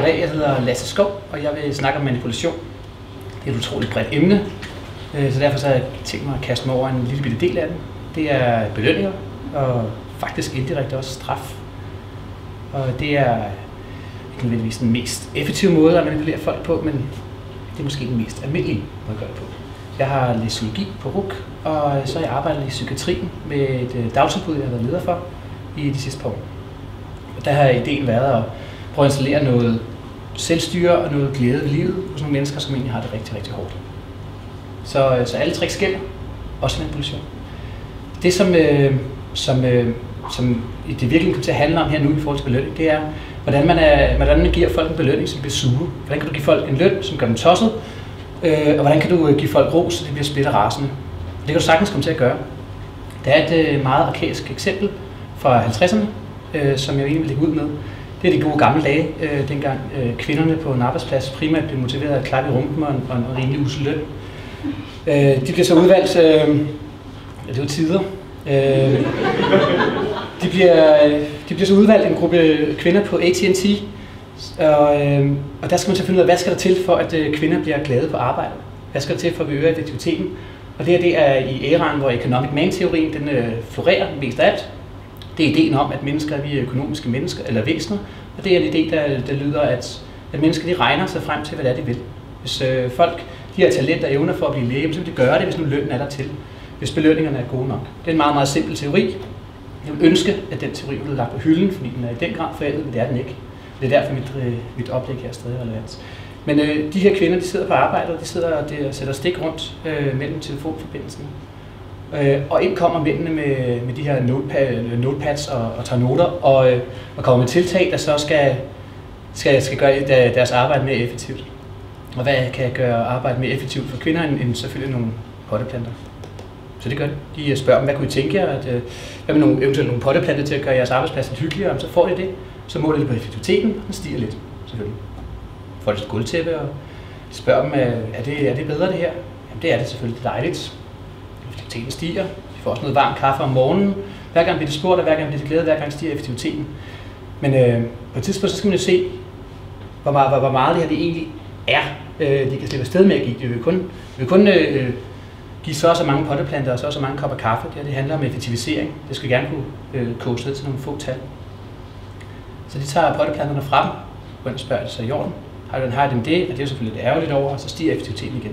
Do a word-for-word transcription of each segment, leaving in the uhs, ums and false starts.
dag. Jeg hedder Lasse Skov, og jeg vil snakke om manipulation. Det er et utroligt bredt emne, så derfor så har jeg tænkt mig at kaste mig over en lille bitte del af den. Det er belønninger, og faktisk indirekte også straf. Og det er ikke nødvendigvis den mest effektive måde at manipulere folk på, men det er måske den mest almindelige måde at gøre det på. Jeg har læst psykologi på R U C, og så har jeg arbejdet i psykiatrien med et dagtilbud, jeg har været leder for i de sidste par år. Og der har ideen været at prøve at installere noget selvstyre og noget glæde ved livet hos nogle mennesker, som egentlig har det rigtig, rigtig hårdt. Så, så alle tricks gælder, også manipulation. Det, som, øh, som, øh, som det virkelig kommer til at handle om her nu i forhold til belønning, det er, hvordan man, er, hvordan man giver folk en belønning, som bliver sure. Hvordan kan du give folk en løn, som gør dem tosset, øh, og hvordan kan du give folk ros, så de bliver splitter rasende. Det kan du sagtens komme til at gøre. Der er et øh, meget arkaisk eksempel fra halvtredserne, øh, som jeg egentlig vil lægge ud med. Det er de gode gamle dage, øh, dengang øh, kvinderne på en arbejdsplads primært blev motiveret at klappe i rumpen og en, og en rimelig usel løn. Øh, de bliver så udvalgt, øh, ja, det var tider, øh, de, bliver, de bliver så udvalgt en gruppe kvinder på A T and T, og, øh, og der skal man så finde ud af, hvad skal der til for, at øh, kvinder bliver glade på arbejdet? Hvad skal der til for, at vi øger effektiviteten? Og det her det er i æraen, hvor economic man-teorien den øh, florerer mest af alt. Det er ideen om, at mennesker er vi økonomiske mennesker, eller væsener, og det er en idé, der, der lyder, at, at mennesker de regner sig frem til, hvad det er, de vil. Hvis øh, folk de har talent og evner for at blive læge, så vil de gøre det, hvis nu lønnen er der til, hvis belønningerne er gode nok. Det er en meget, meget simpel teori. Jeg vil ønske, at den teori blev lagt på hylden, fordi den er i den grad forældet, men det er den ikke. Det er derfor, mit, øh, mit oplæg her er stadig relevant. Men øh, de her kvinder, de sidder på arbejde, og de sidder og de sætter stik rundt øh, mellem telefonforbindelserne. Øh, og ind kommer mændene med, med de her notepad, notepads og, og tager noter, og, øh, og kommer med tiltag, der så skal, skal, skal gøre deres arbejde mere effektivt. Og hvad kan gøre arbejdet mere effektivt for kvinder, end, end selvfølgelig nogle potteplanter? Så det gør det. De spørger dem, hvad kunne I tænke jer, at, øh, hvad med nogle, eventuelt nogle potteplanter til at gøre jeres arbejdsplads lidt hyggeligere, så får de det. Så måler de på effektiviteten, og den stiger lidt, selvfølgelig. Får de et gulvtæppe, og de spørger dem, er det, er det bedre det her? Jamen det er det selvfølgelig, det er dejligt. Effektiviteten stiger, de får også noget varm kaffe om morgenen. Hver gang bliver det spurgt, og hver gang bliver det glædet, hver gang stiger effektiviteten. Men øh, på et tidspunkt så skal man jo se, hvor meget, hvor, hvor meget det her det egentlig er, øh, de kan slippe afsted med at give. De vil kun, de vil kun øh, give så og så mange potteplanter og så og så mange kopper kaffe. Det her det handler om effektivisering. Det skal gerne kunne øh, koges ned til nogle få tal. Så de tager potteplanterne fra dem, og spørger det så i orden. Har den har dem det, og det er jo selvfølgelig lidt ærgerligt over, og så stiger effektiviteten igen.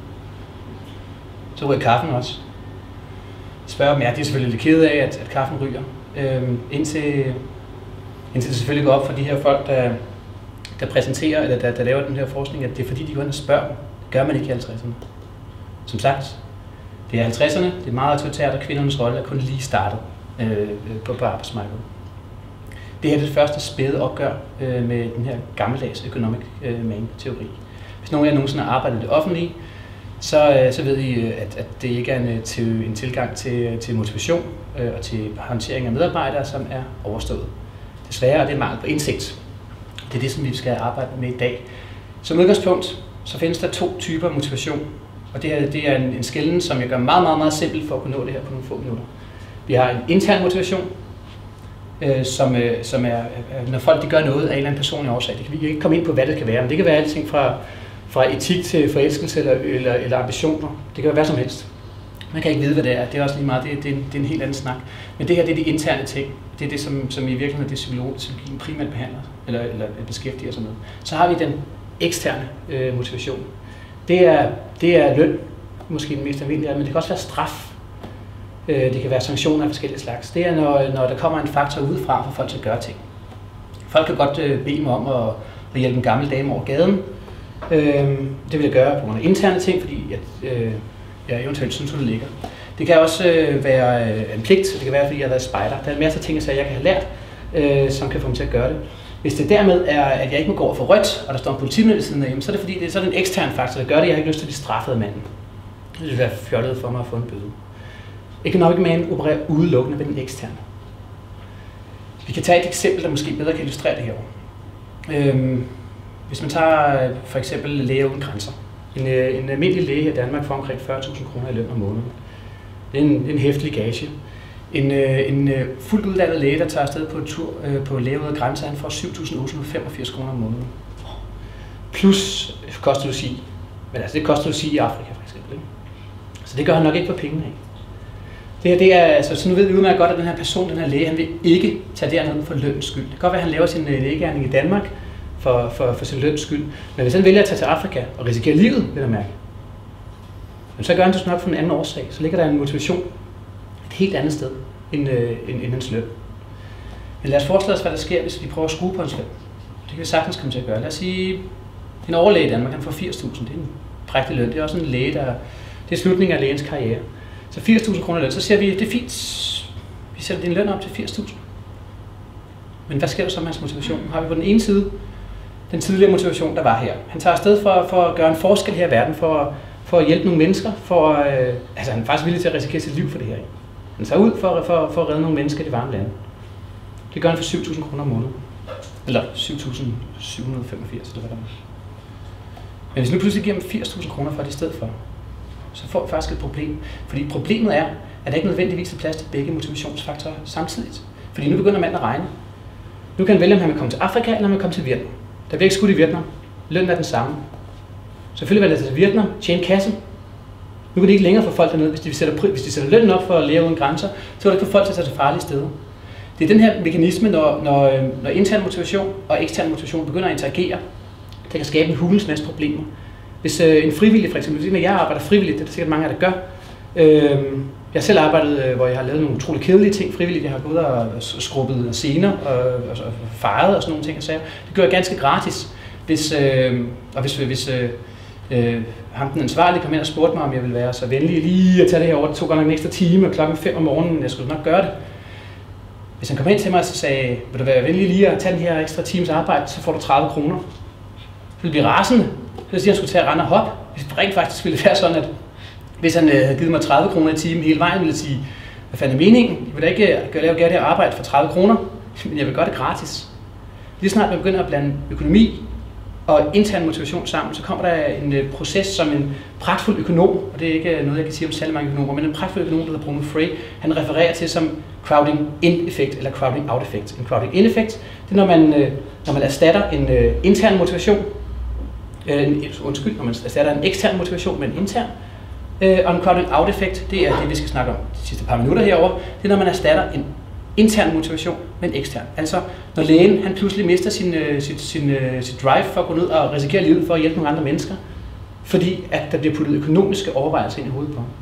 Så ryger kaffen også. Jeg spørger dem, ja, de er selvfølgelig lidt kede af, at, at kaffen ryger. Øhm, indtil, indtil det selvfølgelig går op for de her folk, der, der præsenterer, eller der, der laver den her forskning, at det er fordi, de går ind og spørger dem. Det gør man ikke i halvtredserne. Som sagt, det er halvtredserne, det er meget autoritært, og kvindernes rolle er kun lige startet øh, på, på arbejdsmarkedet. Det her er det første spæde opgør øh, med den her gammeldags economic øh, man-teori. Hvis nogen af jer nogensinde har arbejdet i det offentlige, så, øh, så ved I, at, at det ikke er en, til, en tilgang til, til motivation øh, og til håndtering af medarbejdere, som er overstået. Desværre er det mangel på indsigt. Det er det, som vi skal arbejde med i dag. Som udgangspunkt, så findes der to typer motivation. Og det, her, det er en, en skelnen, som jeg gør meget, meget, meget simpelt for at kunne nå det her på nogle få minutter. Vi har en intern motivation, øh, som, øh, som er, når folk de gør noget af en eller anden personlig årsag. Det kan, vi kan ikke komme ind på, hvad det kan være, men det kan være alting fra, fra etik til forelskelse eller, eller, eller ambitioner. Det kan være hvad som helst. Man kan ikke vide, hvad det er. Det er også lige meget, det, det, er, en, det er en helt anden snak. Men det her, det er de interne ting. Det er det, som, som i virkeligheden er det psykologien primært behandler, eller, eller beskæftiger sig med. Så har vi den eksterne øh, motivation. Det er, det er løn, måske den mest almindelige, men det kan også være straf. Øh, det kan være sanktioner af forskellige slags. Det er, når, når der kommer en faktor udefra for folk til at gøre ting. Folk kan godt øh, bede mig om at, at hjælpe en gammel dame over gaden. Øh, det vil jeg gøre på grund af interne ting, fordi at, øh, jeg eventuelt synes, hun ligger. Det kan også øh, være øh, en pligt, det kan være, fordi jeg har været spejder. Der er en masse ting, jeg kan have lært, øh, som kan få mig til at gøre det. Hvis det dermed er, at jeg ikke må gå over for rødt, og der står en politimand ved siden af, så er det fordi, det er sådan en ekstern faktor, der gør det. Jeg har ikke lyst til at blive straffet af manden. Det vil være fjollet for mig at få en bøde. Economic man opererer udelukkende ved den eksterne. Vi kan tage et eksempel, der måske bedre kan illustrere det herovre. Øhm, hvis man tager for eksempel Læger Uden Grænser. En, en almindelig læge i Danmark får omkring fyrre tusind kroner i løn om måneden. Det er en, en hæftig gage. En, en fuldt uddannet læge, der tager afsted på en tur på Læger Uden Grænser, han får syv tusind otte hundrede og femogfirs kroner om måneden. plus kostelogi. Men altså det kostelogi i Afrika for eksempel. Ikke? Så det gør han nok ikke for pengene af. Det her, det er, altså, så nu ved vi udmærket godt, at den her person, den her læge, han vil ikke tage derned for løns skyld. Det kan godt være, at han laver sin lægegerning i Danmark for, for, for sin løns skyld. Men hvis han vælger at tage til Afrika og risikere livet, vil jeg mærke, så gør han det nok for en anden årsag. Så ligger der en motivation et helt andet sted end, øh, end, end hans løn. Men lad os forestille os, hvad der sker, hvis vi prøver at skrue på hans løn. Det kan vi sagtens komme til at gøre. Lad os sige, en overlæge i Danmark, han får firs tusind. Det er en prægtig løn. Det er også en læge, der det er slutningen af lægens karriere. Så firs tusind kroner løn, så siger vi, det er fint. Vi sætter din løn op til firs tusind. Men hvad sker der så med hans motivation? Har vi på den ene side den tidligere motivation, der var her. Han tager afsted for, for at gøre en forskel her i verden, for, for at hjælpe nogle mennesker. For, øh, altså han er faktisk villig til at risikere sit liv for det her. Han tager ud for, for, for at redde nogle mennesker i det varme lande. Det gør han for syv tusind kroner om måneden. Eller syv tusind syv hundrede femogfirs, eller hvad der er. Men hvis nu pludselig giver ham firs tusind kroner for det i stedet for, så får vi faktisk et problem. Fordi problemet er, at der ikke nødvendigvis er plads til begge motivationsfaktorer samtidigt. Fordi nu begynder manden at regne. Nu kan han vælge, om han vil komme til Afrika, eller om han vil komme til Vietnam. Der bliver ikke skudt i Vietnam. Lønnen er den samme. Selvfølgelig vælger det til Vietnam, tjene kassen. Nu kan de ikke længere få folk derned. Hvis de sætter, hvis de sætter lønnen op for at lære uden grænser, så vil det ikke få folk til at tage til farlige steder. Det er den her mekanisme, når, når, når intern motivation og ekstern motivation begynder at interagere, der kan skabe en hulens masse problemer. Hvis øh, en frivillig, for eksempel, når jeg arbejder frivilligt, det er der sikkert mange af der gør. Øh, jeg har selv arbejdet, øh, hvor jeg har lavet nogle utrolig kedelige ting frivilligt. Jeg har gået og skrubbet scener og, og, og fejret og sådan nogle ting. Og sager. Det gør jeg ganske gratis. Hvis, øh, og hvis, hvis øh, øh, ham den ansvarlige kom ind og spurgte mig, om jeg ville være så venlig lige at tage det her over, det tog godt nok en ekstra time, og klokken fem om morgenen, jeg skulle nok gøre det. Hvis han kom ind til mig og så sagde, vil du være venlig lige at tage den her ekstra times arbejde, så får du tredive kroner. Så ville blive rasende. Så siger han, skulle tage at rende og hoppe. Hvis det rent faktisk ville være sådan, at hvis han havde givet mig tredive kroner i timen hele vejen, ville jeg sige, hvad fanden er meningen? Jeg vil da ikke gøre det her arbejde for tredive kroner, men jeg vil gøre det gratis. Lige snart man begynder at blande økonomi og intern motivation sammen, så kommer der en proces, som en pragtfuld økonom, og det er ikke noget, jeg kan sige om særlig mange økonomer, men en pragtfuld økonom, der hedder Bruno Frey, han refererer til som crowding in-effekt eller crowding out-effekt. En crowding in-effekt, det er, når man, når man erstatter en intern motivation, en, undskyld, når man erstatter en ekstern motivation med en intern, og en crowding out-effekt, det er det, vi skal snakke om de sidste par minutter herover. Det er, når man erstatter en intern motivation med en ekstern. Altså, når lægen han pludselig mister sin, sit, sin, sit drive for at gå ned og risikere livet for at hjælpe nogle andre mennesker, fordi at der bliver puttet økonomiske overvejelser ind i hovedet på ham.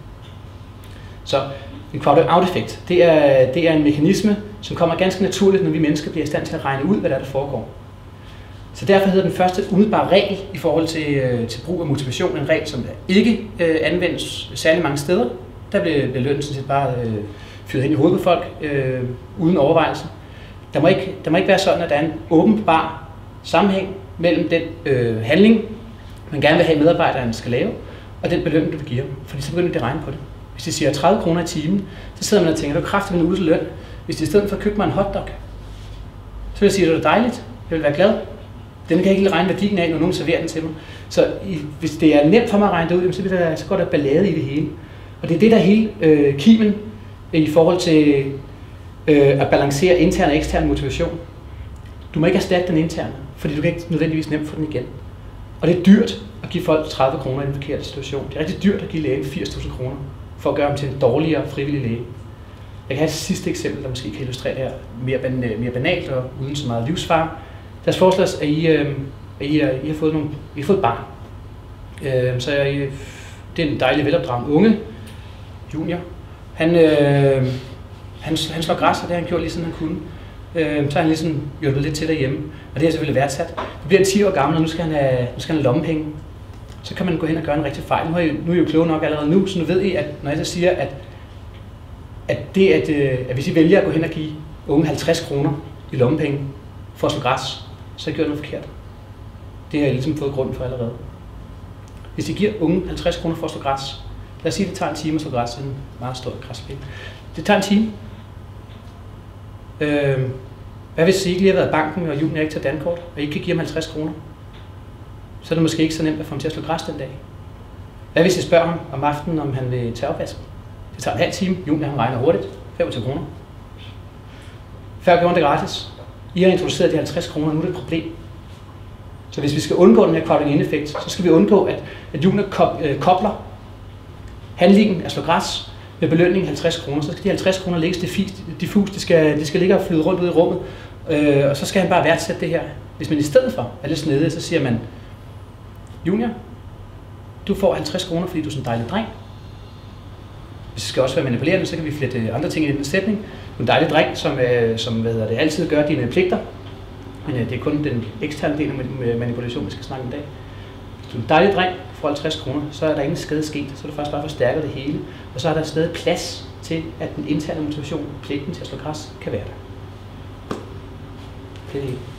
Så en crowding out-effekt, det er, det er en mekanisme, som kommer ganske naturligt, når vi mennesker bliver i stand til at regne ud, hvad der, er, der foregår. Så derfor hedder den første umiddelbare regel i forhold til, til brug af motivation en regel, som ikke øh, anvendes særlig mange steder. Der bliver, bliver lønnen sådan set bare øh, fyret ind i hovedet på folk, øh, uden overvejelse. Der må, ikke, der må ikke være sådan, at der er en åbenbar sammenhæng mellem den øh, handling, man gerne vil have, medarbejderen skal lave, og den belønning, du vil give ham. Fordi så begynder de at regne på det. Hvis de siger tredive kroner i timen, så sidder man og tænker, det er kraftigt en uges løn. Hvis de i stedet for at købe mig en hotdog, så vil jeg sige, at det er dejligt, jeg vil være glad. Den kan jeg ikke regne værdien af, når nogen serverer den til mig. Så i, hvis det er nemt for mig at regne det ud, så, der, så går der ballade i det hele. Og det er det, der er hele øh, kimen i forhold til øh, at balancere intern og ekstern motivation. Du må ikke erstatte den interne, fordi du kan ikke nødvendigvis nemt få den igen. Og det er dyrt at give folk tredive kroner i en forkert situation. Det er rigtig dyrt at give lægen firs tusind kroner for at gøre dem til en dårligere frivillig læge. Jeg kan have et sidste eksempel, der måske kan illustrere det her mere, ban mere banalt og uden så meget livsfare. Lad os forestille os, at I, øh, at I, øh, I, har fået nogle, I har fået et barn. Øh, så I, det er en dejlig velopdragen unge, junior. Han, øh, han, han slår græs, og det har han gjort lige sådan han kunne. Øh, så har han ligesom hjulpet lidt til derhjemme, og det er selvfølgelig værdsat. Nu bliver han ti år gammel, og nu skal han have, nu skal han have lommepenge. Så kan man gå hen og gøre en rigtig fejl. Nu er I, nu er I jo kloge nok allerede nu, så nu ved I, at når jeg så siger, at, at, det, at, at hvis I vælger at gå hen og give unge halvtreds kroner i lommepenge for at slå græs, så gør jeg noget forkert. Det har jeg ligesom fået grunden for allerede. Hvis I giver unge halvtreds kroner for at slå græs, lad os sige, at det tager en time at slå græs, det er en meget stor græsplæne. Det tager en time. Øh, hvad hvis I ikke lige har været i banken, og Junior ikke tager dankort, og I ikke kan give ham halvtreds kroner? Så er det måske ikke så nemt at få ham til at slå græs den dag. Hvad hvis I spørger ham om aftenen, om han vil tage opvasken? Det tager en halv time. Junior han regner hurtigt. femogtyve kroner. Før gjorde han det gratis. I har introduceret de halvtreds kroner, nu er det et problem. Så hvis vi skal undgå den her crowding-in-effekt, så skal vi undgå, at, at Junior kobler handlingen at slå græs med belønning halvtreds kroner. Så skal de halvtreds kroner lægges diffust, de skal, de skal ligge og flyde rundt ud i rummet, øh, og så skal han bare værdsætte det her. Hvis man i stedet for er lidt snedig, så siger man, Junior, du får halvtreds kroner, fordi du er sådan en dejlig dreng. Hvis det skal også være manipulerende, så kan vi flette andre ting i den sætning. Du er en dejlig dreng, som, øh, som hvad hedder det, altid gør dine pligter. Men øh, det er kun den eksterne del af manipulation, vi skal snakke om i dag. Hvis du er en dejlig dreng, får halvtreds kroner, så er der ingen skade sket. Så er det faktisk bare forstærket det hele. Og så er der stadig plads til, at den interne motivation, pligten til at slå græs, kan være der. Det er det.